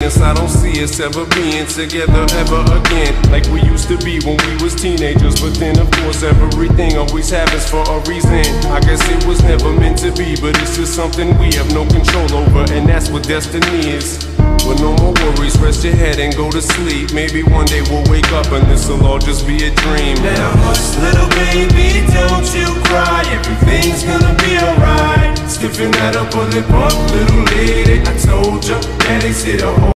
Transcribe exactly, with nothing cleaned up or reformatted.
chance. I don't see us ever being together ever again, like we used to be when we was teenagers. But then of course everything always happens for a reason. I guess it was never meant to be, but it's just something we have no control over, and that's what destiny is. But no more worries, rest your head and go to sleep. Maybe one day we'll wake up and this'll all just be a dream. Now hush, little baby, don't you cry. Everything's gonna be alright. Stiffen that up, pull it up, little lady. I told ya, daddy's here to hold